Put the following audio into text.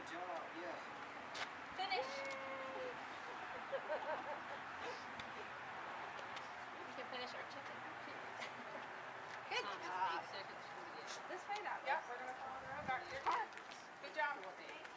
job, yes. Finish. We can finish our chicken. Good job. 8 seconds for the This way, that way. Yep, we're gonna follow the road back to your car. Good job.